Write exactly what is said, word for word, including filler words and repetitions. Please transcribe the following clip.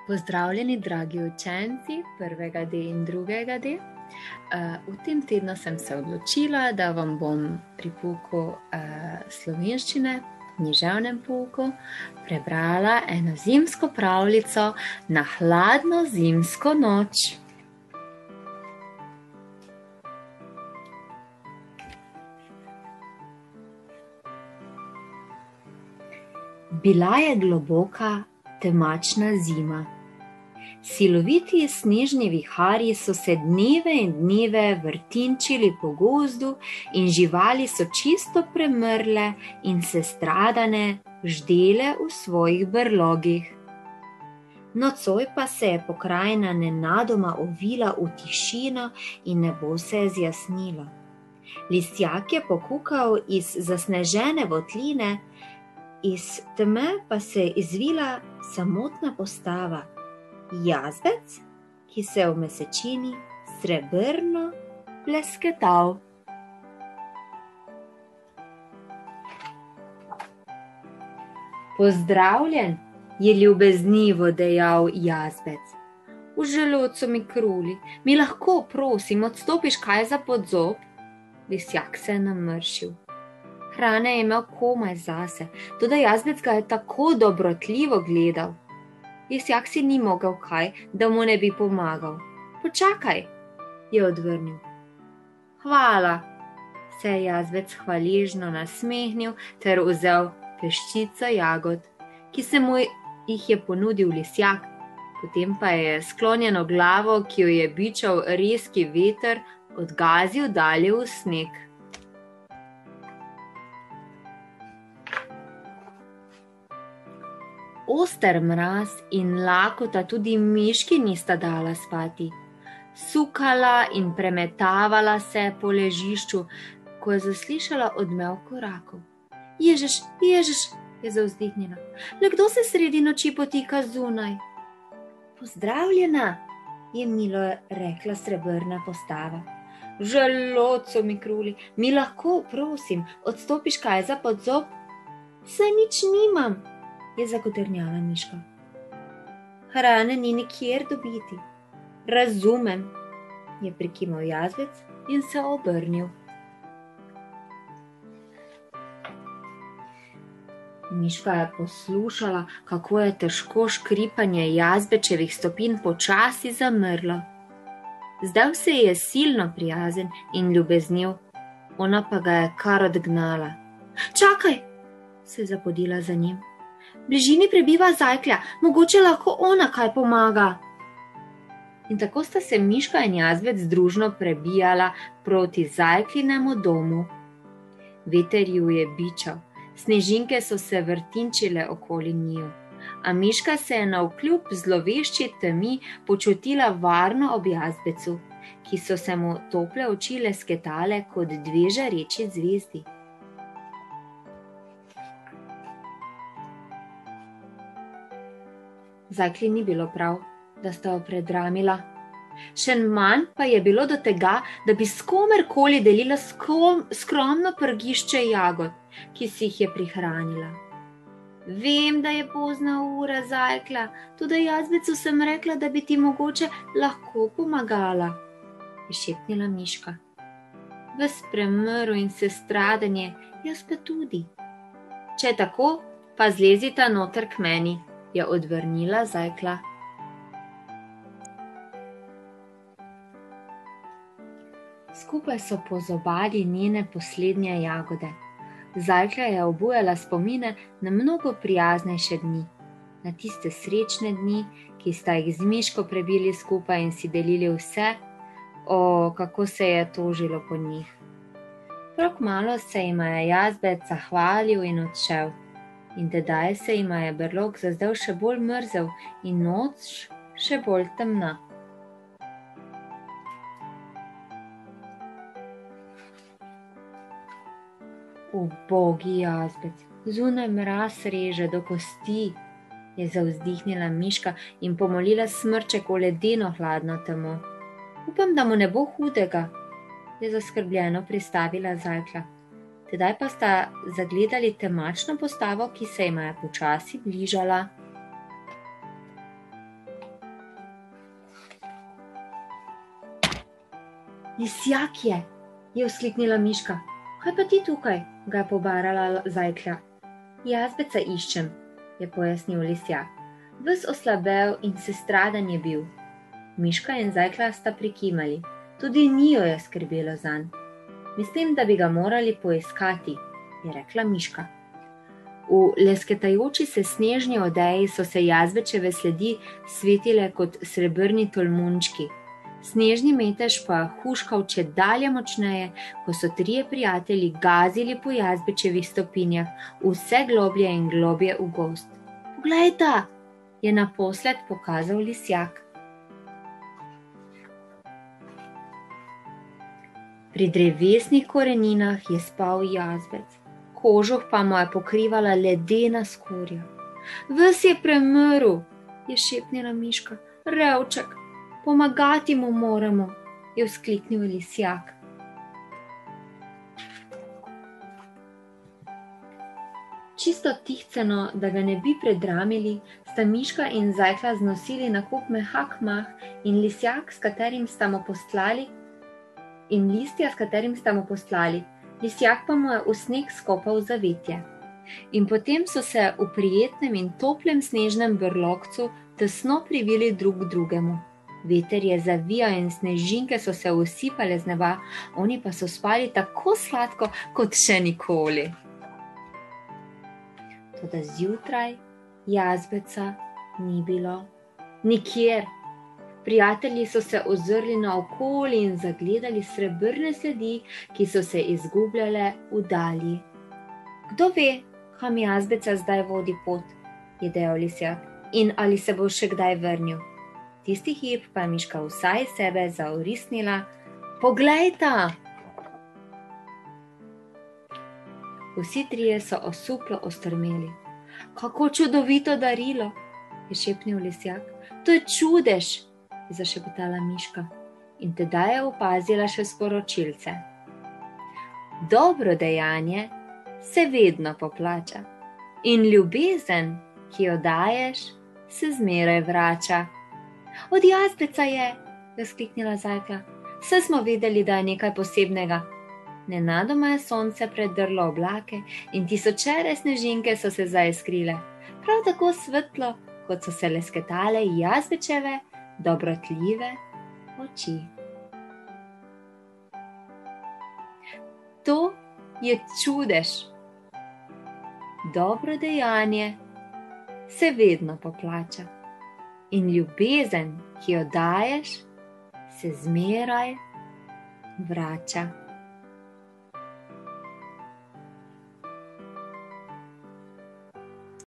Pozdravljeni, dragi učenci prvega D in drugega D. V tem tednu sem se odločila, da vam bom pri pouku slovenščine, književnem pouku, prebrala eno zimsko pravljico na hladno zimsko noč. Bila je globoka, temačna zima. Siloviti snežni viharji so se dneve in dneve vrtinčili po gozdu in živali so čisto premrle in sestradane ždele v svojih brlogih. Nocoj pa se je pokrajina nenadoma ovila v tišino in nebo se je zjasnilo. Lisjak je pokukal iz zasnežene votline, iz teme pa se je izvila samotna postava, jazbec, ki se je v mesečini srebrno blesketal. Pozdravljen, je ljubeznivo dejal jazbec. V želodcu mi kruli, mi lahko, prosim, odstopiš kaj za pod zob? Lisjak se je namršil. Hrane je imel komaj zase, toda jazbec ga je tako dobrotljivo gledal. Lisjak si ni mogel kaj, da mu ne bi pomagal. Počakaj, je odvrnil. Hvala, se je jazbec hvaležno nasmehnil ter vzel peščico jagod, ki se mu jih je ponudil lisjak, potem pa je sklonjeno glavo, ki jo je bičal rezki veter, odgazil dalje v sneg. Oster mraz in lakota tudi miški nista dala spati. Sukala in premetavala se po ležišču, ko je zaslišala odmev korakov. Ježeš, ježeš, je zavzdihnila. Le kdo se sredi noči potika zunaj? Pozdravljena, je milo rekla srebrna postava. Želodcu mi kruli, mi lahko, prosim, odstopiš kaj za pod zob? Saj nič nimam, je zagodrnjala miška. Hrane ni nikjer dobiti. Razumem, je prikimal jazbec in se obrnil. Miška je poslušala, kako je težko škripanje jazbečevih stopinj počasi zamrlo. Zdaj se je silno prijazen in ljubezniv, ona pa ga je kar odgnala. Čakaj, se je zapodila za njim. V bližini prebiva zajklja, mogoče lahko ona kaj pomaga. In tako sta se miška in jazbec družno prebijala proti zajklinemu domu. Veter ju je bičal, snežinke so se vrtinčile okoli njiju, a miška se je navkljub zlovešči temi počutila varno ob jazbecu, ki so se mu tople oči lesketale kot dve žareči zvezdi. Zajkli ni bilo prav, da sta jo predramila. Še manj pa je bilo do tega, da bi s komerkoli delila skrom, skromno prgišče jagod, ki si jih je prihranila. Vem, da je pozna ura, zajkla, tudi jazbecu sem rekla, da bi ti mogoče lahko pomagala, je šepnila miška. Ves premrl in sestradanje, jaz pa tudi. Če je tako, pa zlezita noter k meni, je odvrnila zajkla. Skupaj so pozobali njene poslednje jagode. Zajkla je obujala spomine na mnogo prijaznejše dni, na tiste srečne dni, ki sta jih z miško prebili skupaj in si delili vse, o, kako se je tožilo po njih. Prav kmalu se jima je jazbec zahvalil in odšel. In tedaj se jima je brlog zazdel še bolj mrzel in noč še bolj temna. Ubogi jazbec, zunaj mraz reže do kosti, je zavzdihnila miška in pomolila smrček v ledeno hladno temo. Upam, da mu ne bo hudega, je zaskrbljeno pristavila zajkla. Tedaj pa sta zagledali temačno postavo, ki se jima je počasi bližala. Lisjak je, je vzkliknila miška. Kaj pa ti tukaj? Ga je pobarala zajklja. Jazbeca iščem, je pojasnil lisjak. Ves oslabel in sestradan je bil. Miška in zajklja sta prikimali. Tudi njiju je skrbelo zanj. Mislim, da bi ga morali poiskati, je rekla miška. V lesketajoči se snežni odeji so se jazbečeve sledi svetile kot srebrni tolmunčki. Snežni metež pa huškal čedalje močneje, ko so trije prijatelji gazili po jazbečevih stopinjah vse globlje in globje v gozd. Poglejta, je naposled pokazal lisjak. Pri drevesnih koreninah je spal jazbec, kožuh pa mu je pokrivala ledena skorja. Ves je premrl, je šepnila miška. Revček, pomagati mu moramo, je vzkliknil lisjak. Čisto tihceno, da ga ne bi predramili, sta miška in zajkla znosili na kup mehak mah in lisjak, s katerim sta mu poslali, in listja, s katerim sta mu poslali, lisjak pa mu je v sneg skopal zavetje. In potem so se v prijetnem in toplem snežnem brlogcu tesno privili drug drugemu. Veter je zavijal in snežinke so se usipale z neba, oni pa so spali tako sladko, kot še nikoli. Toda zjutraj jazbeca ni bilo nikjer. Prijatelji so se ozrli naokoli in zagledali srebrne sledi, ki so se izgubljale v dalji. Kdo ve, kam jazbeca zdaj vodi pot, je dejal lisjak, in ali se bo še kdaj vrnil. Tisti hip pa je miška vsaj sebe zaorisnila. Poglejta! Vsi trije so osuplo ostrmeli. Kako čudovito darilo, je šepnil lisjak. To je čudež, je zašepetala miška in tedaj je opazila še sporočilce. Dobro dejanje se vedno poplača in ljubezen, ki jo daješ, se zmeraj vrača. Od jazbeca je, je vzkliknila zajkla. Saj smo vedeli, da je nekaj posebnega. Nenadoma je sonce predrlo oblake in tisočere snežinke so se zaискrile, prav tako svetlo, kot so se lesketale jazbečeve dobrotljive oči. To je čudež. Dobro dejanje se vedno poplača in ljubezen, ki jo daješ, se zmeraj vrača.